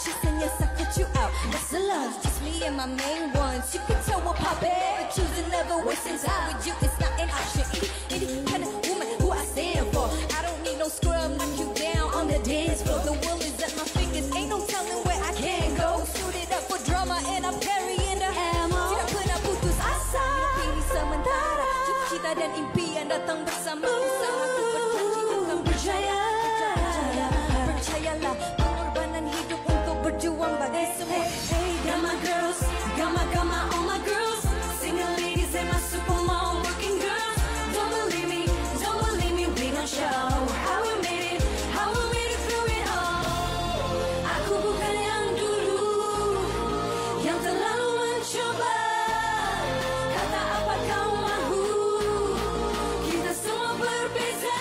She said yes, I cut you out. That's the love, just me and my main ones. You can tell we're poppin', choosing never wasting time with you. It's not an option. Any kind of woman who I stand for. I don't need no scrub, knock you down on the dance floor. The world is at my fingers, ain't no telling where I can go. Suited up for drama and I'm carrying the ammo. Tidak pernah putus asa. Hidup ini sementara. Cita dan impian datang bersama. Usahaku berjanji akan berjaya. Percayalah, pengorbanan hidup untuk berjuang bagi semua. Hey, got my girls, got my all my girls. Single ladies and my super mom working girls. Don't believe me, we gon' show how we made it through it all. Aku bukan yang dulu, yang terlalu mencoba. Kata apa kau mahu, kita semua berbeza.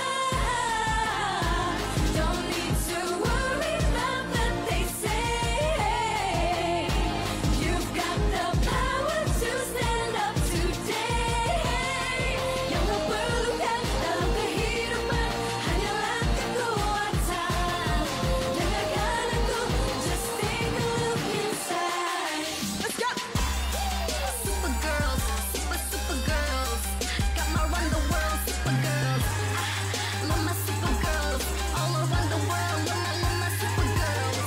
Don't need to worry about what they say. You've got the power to stand up today. Yang kau perlukan dalam kehidupan hanyalah kekuatan. Dengarkan aku, just take a look inside. Let's go! Supergirls, Supergirls, got my run the world, Supergirls. Mama Supergirls, all around the world, Mama Supergirls.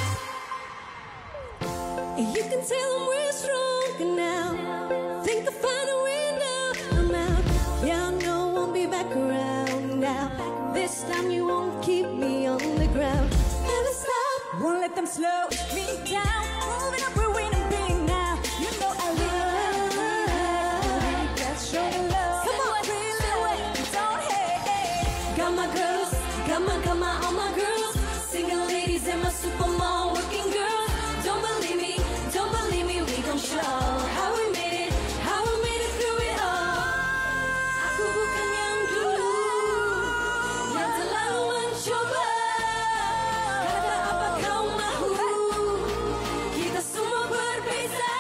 You can tell them we're stronger now. Think I'll find a way now. I'm out. Yeah, I know I won't be back around now. This time you won't keep me on the ground. Never stop, won't let them slow me down. Moving up, we're winning big now. You know I really that's show the love. Come on, really, don't hate. Got my girls, got my all my girls. Single ladies and my super mom working girls. Don't believe me, we gon' show how we made it through it all. Aku bukan yang dulu, yang terlalu mencoba. Kata apa kau mahu, kita semua berbeza.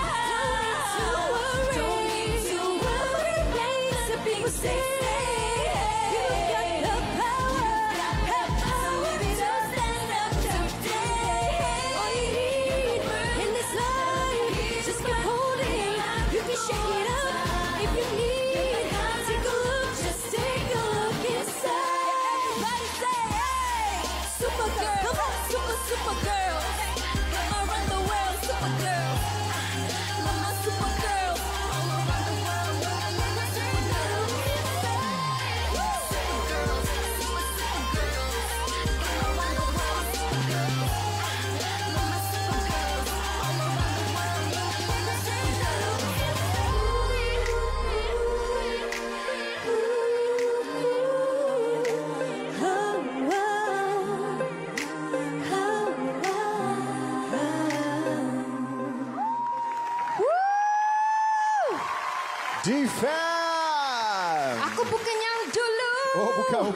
Don't need to worry, place a big say. You've got the power to stand up today. All you need in this life, just keep holding. You can shake it up if you need. Take a look, just take a look inside. Everybody say, hey, Supergirl, come on, Supergirl. Come on, run the world, Supergirl. Mama Supergirl, all around the world, Mama Supergirl. Supergirls, Supergirls, come on, run the world, Supergirls. Mama Supergirls, all around the world, Mama Supergirls. Defam. Aku bukan yang dulu. Oh, bukan.